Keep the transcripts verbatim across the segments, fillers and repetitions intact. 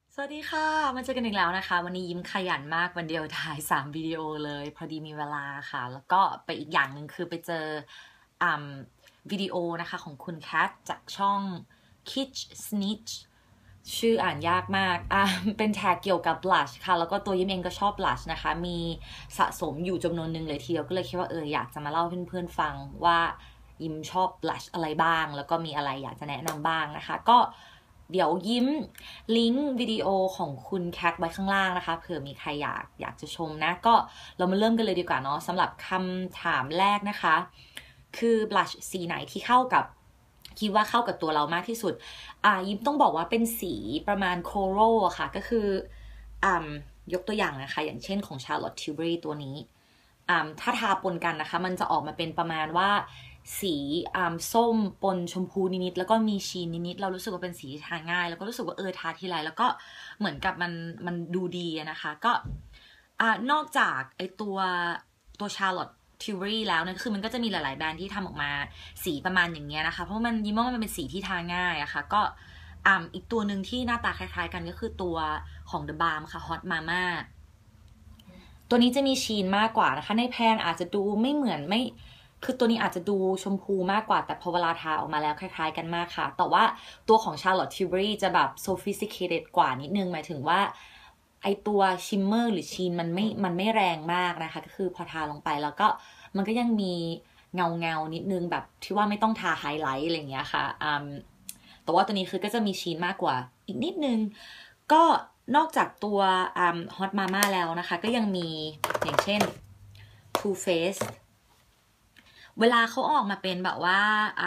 สวัสดีค่ะมาเจอกันอีกแล้วนะคะวันนี้ยิ้มขยันมากวันเดียวถ่ายสามวิดีโอเลยพอดีมีเวลาค่ะแล้วก็ไปอีกอย่างหนึ่งคือไปเจออ่าวิดีโอนะคะของคุณแคทจากช่อง Kitsch Snitch ชื่ออ่านยากมากอ่าเป็นแท็กเกี่ยวกับ blush ค่ะแล้วก็ตัวยิ้มเองก็ชอบ blush นะคะมีสะสมอยู่จำนวนหนึ่งเลยทีเดียวก็เลยคิดว่าเอออยากจะมาเล่าให้เพื่อนๆฟังว่ายิ้มชอบ blush อะไรบ้างแล้วก็มีอะไรอยากจะแนะนำบ้างนะคะก็เดี๋ยวยิ้มลิงก์วิดีโอของคุณแคทไว้ข้างล่างนะคะเผื่อมีใครอยากอยากจะชมนะก็เรามาเริ่มกันเลยดีกว่าเนาะสำหรับคำถามแรกนะคะคือ blush สีไหนที่เข้ากับคิดว่าเข้ากับตัวเรามากที่สุดอ่ายิ้มต้องบอกว่าเป็นสีประมาณโคโรอะค่ะก็คืออ่ายกตัวอย่างนะคะอย่างเช่นของ Charlotte Tilbury ตัวนี้อ่าถ้าทาปนกันนะคะมันจะออกมาเป็นประมาณว่าสีอ่าส้มปนชมพูนิดๆแล้วก็มีชีนนิดๆเรารู้สึกว่าเป็นสีทาง่ายแล้วก็รู้สึกว่าเออทาทีไรแล้วก็เหมือนกับมันมันดูดีนะคะก็อ่านอกจากไอตัวตัว Charlotte Tilbury แล้วเนี่ยคือมันก็จะมีหลายๆแบรนด์ที่ทำออกมาสีประมาณอย่างเงี้ยนะคะเพราะมันยิ้มว่ามันเป็นสีที่ทาง่ายอะคะ่ะก็อ่าอีกตัวหนึ่งที่หน้าตาคล้ายๆกันก็คือตัวของ The Balm ค่ะ Hot Mama ตัวนี้จะมีชีนมากกว่านะคะในแพนอาจจะดูไม่เหมือนไม่คือตัวนี้อาจจะดูชมพูมากกว่าแต่พอเวลาทาออกมาแล้วคล้ายๆกันมากค่ะแต่ว่าตัวของ Charlotte Tilbury จะแบบ sophisticated กว่านิดนึงหมายถึงว่าไอตัวชิมเมอร์หรือชีนมันไม่มันไม่แรงมากนะคะก็คือพอทาลงไปแล้วก็มันก็ยังมีเงาเงานิดนึงแบบที่ว่าไม่ต้องทาไฮไลท์อะไรอย่างเงี้ยค่ะแต่ว่าตัวนี้คือก็จะมีชีนมากกว่าอีกนิดนึงก็นอกจากตัว Hot Mama แล้วนะคะก็ยังมีอย่างเช่น Too Faced เวลาเขาออกมาเป็นแบบว่า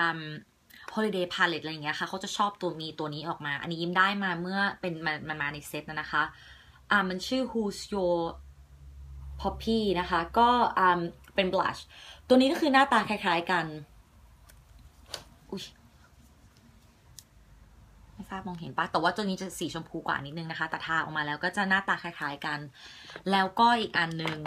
holiday palette อะไรอย่างเงี้ยค่ะเขาจะชอบตัวมีตัวนี้ออกมาอันนี้ยิ้มได้มาเมื่อเป็นมันมันมาในเซตนะคะอ่ามันชื่อ Who's Your Poppy นะคะก็อ่าเป็น blush ตัวนี้ก็คือหน้าตาคล้ายๆกันอุ๊ยไม่ทราบมองเห็นปะแต่ว่าตัวนี้จะสีชมพูกว่านิดนึงนะคะแต่ทาออกมาแล้วก็จะหน้าตาคล้ายๆกันแล้วก็อีกอันนึง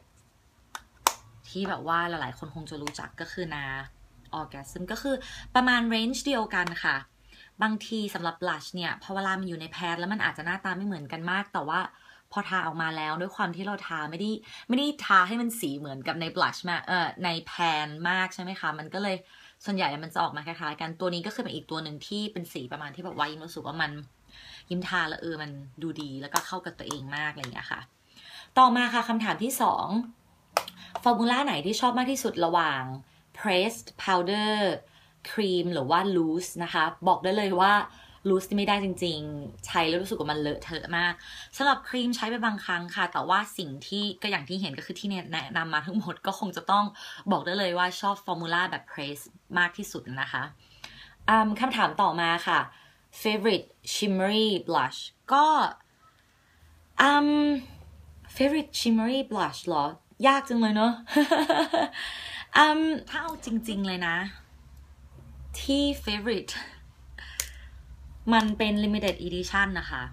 ที่แบบว่าหลายๆคนคงจะรู้จักก็คือนาออร์แกซึมก็คือประมาณเรนจ์เดียวกันค่ะบางทีสำหรับบลัชเนี่ยพอเวลามันอยู่ในแพดแล้วมันอาจจะหน้าตาไม่เหมือนกันมากแต่ว่าพอทาออกมาแล้วด้วยความที่เราทาไม่ได้ไม่ได้ทาให้มันสีเหมือนกับในบลัชมาเอ่อในแพนมากใช่ไหมคะมันก็เลยส่วนใหญ่มันจะออกมาคล้ายๆกันตัวนี้ก็คือเป็นอีกตัวหนึ่งที่เป็นสีประมาณที่แบบว่ายิ้มรู้สึกว่ามันยิ้มทาแล้วเออมันดูดีแล้วก็เข้ากับตัวเองมากอะไรอย่างเงี้ยค่ะต่อมาค่ะคำถามที่สองฟอร์มูล่าไหนที่ชอบมากที่สุดระหว่าง pressed powder ครีมหรือว่า loose นะคะบอกได้เลยว่า loose ไม่ได้จริงๆใช้แล้วรู้สึกว่ามันเลอะเทอะมากสำหรับครีมใช้ไปบางครั้งค่ะแต่ว่าสิ่งที่ก็อย่างที่เห็นก็คือที่แนะนำมาทั้งหมดก็คงจะต้องบอกได้เลยว่าชอบฟอร์มูล่าแบบ pressed มากที่สุดนะคะคำถามต่อมาค่ะ favorite shimmery blush ก็อืม favorite shimmery blush เหรอยากจังเลยเนอะ อืมถ้าเอาจริงๆเลยนะที่ favorite มันเป็น limited edition นะคะ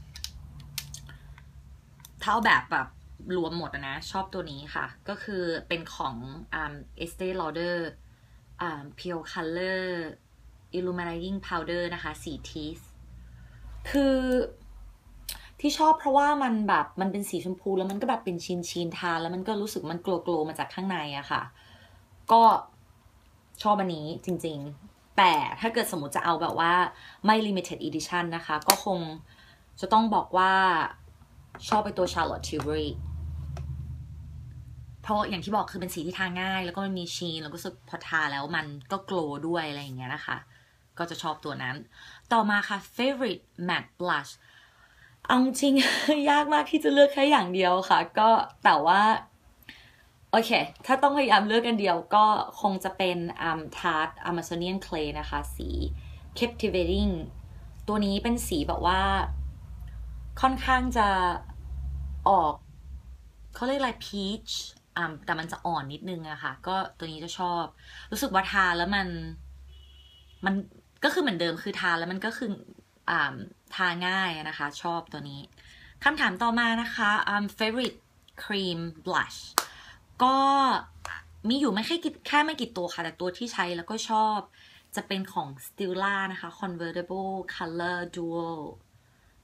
ถ้าเอาแบบแบบรวมหมดนะชอบตัวนี้ค่ะก็คือเป็นของอ่า Estee Lauder อ่า Pure Color Illuminating Powder นะคะสี Teeth คือที่ชอบเพราะว่ามันแบบมันเป็นสีชมพูแล้วมันก็แบบเป็นชินชินทาแล้วมันก็รู้สึกมันโกลโกลมาจากข้างในอะค่ะก็ชอบอันนี้จริงๆแต่ถ้าเกิดสมมติจะเอาแบบว่าไม่ limited edition นะคะก็คงจะต้องบอกว่าชอบไปตัว Charlotte Tilbury เพราะอย่างที่บอกคือเป็นสีที่ทาง่ายแล้วก็มันมีชีนแล้วก็รู้สึกพอทาแล้วมันก็โกลด้วยอะไรอย่างเงี้ยนะคะก็จะชอบตัวนั้นต่อมาค่ะ favorite matte blush เอาจริง ยากมากที่จะเลือกแค่อย่างเดียวค่ะก็แต่ว่าโอเคถ้าต้องพยายามเลือกกันเดียวก็คงจะเป็น um, Tarte Amazonian Clay นะคะสี Captivating ตัวนี้เป็นสีแบบว่าค่อนข้างจะออกเขาเรียกอะไร peach อ่าแต่มันจะอ่อนนิดนึงอะค่ะก็ตัวนี้จะชอบรู้สึกว่าทาแล้วมันมันก็คือเหมือนเดิมคือทาแล้วมันก็คืออ่าทาง่ายนะคะชอบตัวนี้คำถามต่อมานะคะ um, favorite cream blush ก็มีอยู่ไม่แค่แค่ไม่กี่ตัวค่ะแต่ตัวที่ใช้แล้วก็ชอบจะเป็นของ Stila นะคะ convertible color dual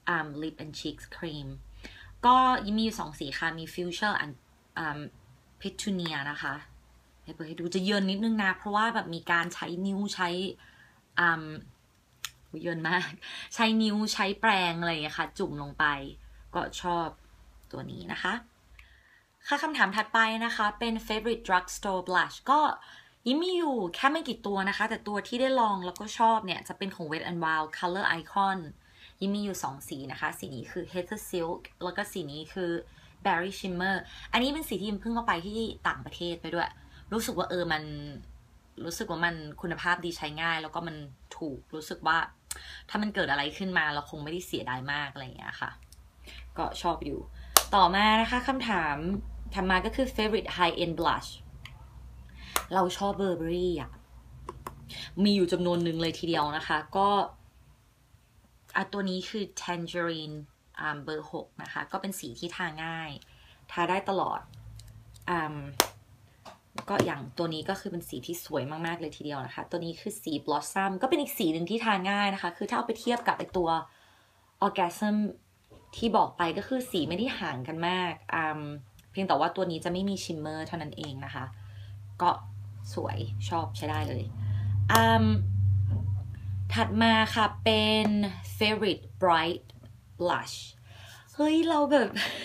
um, lip and cheeks cream ก็ยังมีอยู่สองสีค่ะมี fuchsia and um, petunia นะคะให้เปิดให้ดูจะเยินนิดนึงนะเพราะว่าแบบมีการใช้นิ้วใช้อืมเยินมากใช้นิ้วใช้แปรงอะไรอย่างเงี้ยค่ะจุ่มลงไปก็ชอบตัวนี้นะคะค่ะคำถามถัดไปนะคะเป็น favorite drugstore blush ก็ยิ่มีอยู่แค่ไม่กี่ตัวนะคะแต่ตัวที่ได้ลองแล้วก็ชอบเนี่ยจะเป็นของ Wet n Wild Color Icon ยิ่มีอยู่สองสีนะคะสีนี้คือ Heather Silk แล้วก็สีนี้คือ Berry Shimmer อันนี้เป็นสีที่ยิ่เพิ่งเข้าไปที่ต่างประเทศไปด้วยรู้สึกว่าเออมันรู้สึกว่ามันคุณภาพดีใช้ง่ายแล้วก็มันถูกรู้สึกว่าถ้ามันเกิดอะไรขึ้นมาเราคงไม่ได้เสียดายมากอะไรอย่างเงี้ยค่ะก็ชอบอยู่ต่อมานะคะคำถามทำมาก็คือ favorite high end blush เราชอบ Burberry อ่ะมีอยู่จำนวนหนึ่งเลยทีเดียวนะคะก็อ่ะตัวนี้คือ tangerine อ่าเบอร์หกนะคะก็เป็นสีที่ทาง่ายทาได้ตลอดอ่าก็อย่างตัวนี้ก็คือเป็นสีที่สวยมากๆเลยทีเดียวนะคะตัวนี้คือสี Blossom ก็เป็นอีกสีหนึ่งที่ทาง่ายนะคะคือถ้าเอาไปเทียบกับไอตัว Orgasm ที่บอกไปก็คือสีไม่ได้ห่างกันมากอืมเพียงแต่ว่าตัวนี้จะไม่มีชิมเมอร์เท่านั้นเองนะคะก็สวยชอบใช้ได้เลยอืมถัดมาค่ะเป็น favorite bright blush เฮ้ยเราแบบ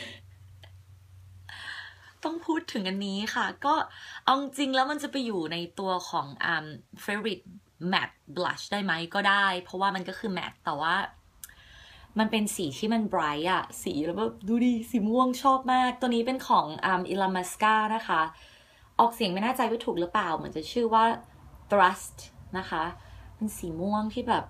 ต้องพูดถึงอันนี้ค่ะก็เอาจริงแล้วมันจะไปอยู่ในตัวของอืม favorite matte blush ได้ไหมก็ได้เพราะว่ามันก็คือ matte แต่ว่ามันเป็นสีที่มัน bright อะสีแล้วแบบดูดิสีม่วงชอบมากตัวนี้เป็นของอืม Illamasqua นะคะออกเสียงไม่แน่ใจว่าถูกหรือเปล่าเหมือนจะชื่อว่า thrust นะคะเป็นสีม่วงที่แบบ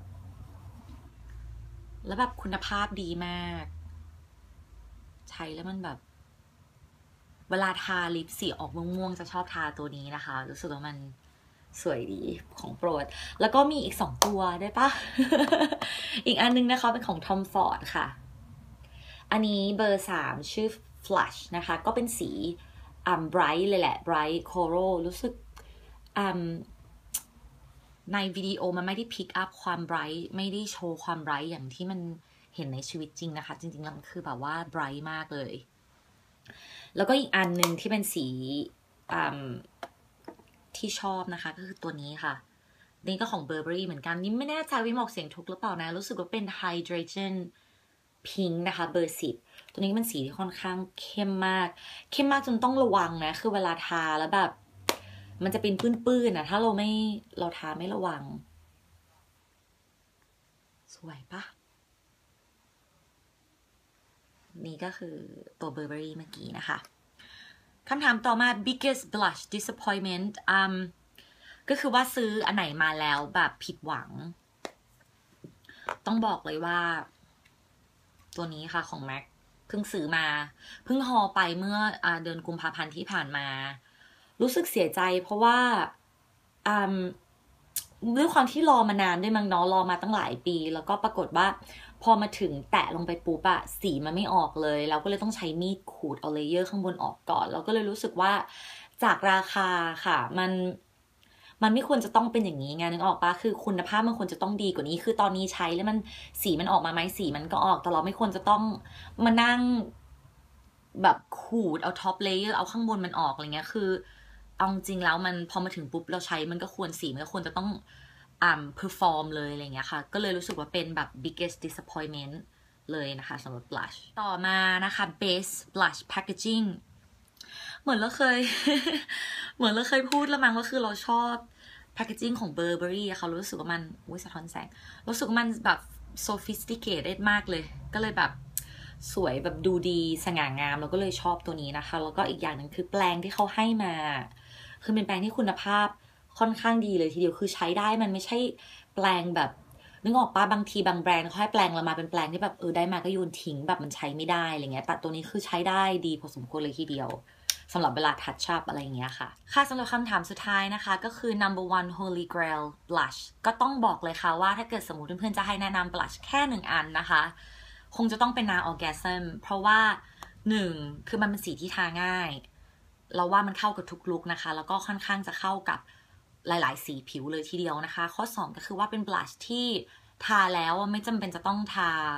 แล้วแบบคุณภาพดีมากใช้แล้วมันแบบเวลาทาลิปสีออกม่วงๆจะชอบทาตัวนี้นะคะรู้สึกว่ามันสวยดีของโปรดแล้วก็มีอีกสองตัวได้ปะ อีกอันนึงนะคะเป็นของ Tom Ford ค่ะอันนี้เบอร์สามชื่อ Flush นะคะก็เป็นสีอ่า bright เลยแหละ bright coral รู้สึกอ่าในวิดีโอมันไม่ได้ pick up ความ bright ไม่ได้โชว์ความ bright อย่างที่มันเห็นในชีวิตจริงนะคะจริงๆแล้วมันคือแบบว่า bright มากเลยแล้วก็อีกอันหนึ่งที่เป็นสีที่ชอบนะคะก็คือตัวนี้ค่ะนี่ก็ของ Burberry เหมือนกันนี่ไม่แน่ใจวิมออกเสียงถูกหรือเปล่านะรู้สึกว่าเป็น Hydration Pink นะคะเบอร์สิบตัวนี้เป็นสีที่ค่อนข้างเข้มมากเข้มมากจนต้องระวังนะคือเวลาทาแล้วแบบมันจะเป็นปื้นๆนะถ้าเราไม่เราทาไม่ระวังสวยปะนี่ก็คือตัว Burberry เมื่อกี้นะคะคำถามต่อมา biggest blush disappointment อืมก็คือว่าซื้ออันไหนมาแล้วแบบผิดหวังต้องบอกเลยว่าตัวนี้ค่ะของ MAC เพิ่งซื้อมาเพิ่งฮอไปเมื่ออเดือนกุมภาพันธ์ที่ผ่านมารู้สึกเสียใจเพราะว่าอืมด้วยความที่รอมานานด้วยมั้งเนาะรอมาตั้งหลายปีแล้วก็ปรากฏว่าพอมาถึงแตะลงไปปุ๊บอะสีมันไม่ออกเลยเราก็เลยต้องใช้มีดขูดเอาเลเยอร์ข้างบนออกก่อนเราก็เลยรู้สึกว่าจากราคาค่ะมันมันไม่ควรจะต้องเป็นอย่างนี้ไงนึกออกปะคือคุณภาพมันควรจะต้องดีกว่านี้คือตอนนี้ใช้แล้วมันสีมันออกมาไหมสีมันก็ออกแต่เราไม่ควรจะต้องมานั่งแบบขูดเอาท็อปเลเยอร์เอาข้างบนมันออกอะไรเงี้ยคือเอาจริงแล้วมันพอมาถึงปุ๊บเราใช้มันก็ควรสีมันก็ควรจะต้องอ่า perform เลยอะไรเงี้ยค่ะก็เลยรู้สึกว่าเป็นแบบ biggest disappointment เลยนะคะสำหรับ blush ต่อมานะคะ base blush packaging เหมือนเราเคย เหมือนเราเคยพูดแล้วมั้งว่าคือเราชอบ packaging ของ Burberry อะค่ะรู้สึกว่ามันอุ้ยสะท้อนแสงรู้สึกว่ามันแบบ sophisticated มากเลยก็เลยแบบสวยแบบดูดีสง่างามแล้วก็เลยชอบตัวนี้นะคะแล้วก็อีกอย่างหนึ่งคือแปรงที่เขาให้มาคือเป็นแปรงที่คุณภาพค่อนข้างดีเลยทีเดียวคือใช้ได้มันไม่ใช่แปรงแบบนึกออกปะบางทีบางแบรนด์เขาให้แปรงเรามาเป็นแปรงที่แบบเออได้มาก็โยนทิ้งแบบมันใช้ไม่ได้อะไรเงี้ยแต่ตัวนี้คือใช้ได้ดีพอสมควรเลยทีเดียวสำหรับเวลาทัชชัพอะไรอย่างเงี้ยค่ะค่ะสำหรับคำถามสุดท้ายนะคะก็คือ number one holy grail blush ก็ต้องบอกเลยค่ะว่าถ้าเกิดสมมติเพื่อนๆจะให้แนะนำ blush แค่หนึ่งอันนะคะคงจะต้องเป็น Now Orgasm เพราะว่าหนึ่งคือมันเป็นสีที่ทาง่ายเราว่ามันเข้ากับทุกลุคนะคะแล้วก็ค่อนข้างจะเข้ากับหลายๆสีผิวเลยทีเดียวนะคะข้อสองก็คือว่าเป็น blush ที่ทาแล้วไม่จำเป็นจะต้องทา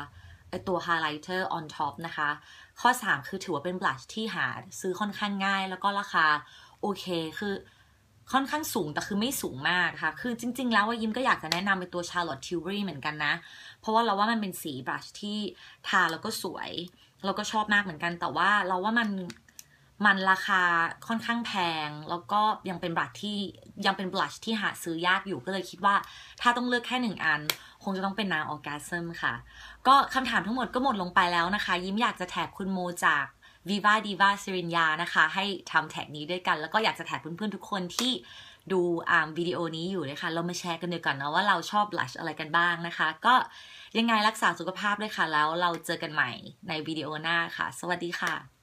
ไอตัว highlighter on top นะคะข้อสามคือถือว่าเป็น blush ที่หาซื้อค่อนข้างง่ายแล้วก็ราคาโอเคคือค่อนข้างสูงแต่คือไม่สูงมากค่ะคือจริงๆแล้วว่ายิ้มก็อยากจะแนะนำเป็นตัว Charlotte Tilbury เหมือนกันนะเพราะว่าเราว่ามันเป็นสี blush ที่ทาแล้วก็สวยเราก็ชอบมากเหมือนกันแต่ว่าเราว่ามันมันราคาค่อนข้างแพงแล้วก็ยังเป็นบลัชที่ยังเป็นบลัชที่หาซื้อยากอยู่ก็เลยคิดว่าถ้าต้องเลือกแค่หนึ่งอันคงจะต้องเป็นนางออร์แกซึมค่ะก็คำถามทั้งหมดก็หมดลงไปแล้วนะคะยิ้มอยากจะแท็กคุณโมจาก Viva Diva สิริญญานะคะให้ทำแท็กนี้ด้วยกันแล้วก็อยากจะแท็กเพื่อนๆทุกคนที่ดูอ่าวิดีโอนี้อยู่เลยค่ะเรามาแชร์กันดีกว่านะว่าเราชอบบลัชอะไรกันบ้างนะคะก็ยังไงรักษาสุขภาพด้วยค่ะแล้วเราเจอกันใหม่ในวิดีโอหน้าค่ะสวัสดีค่ะ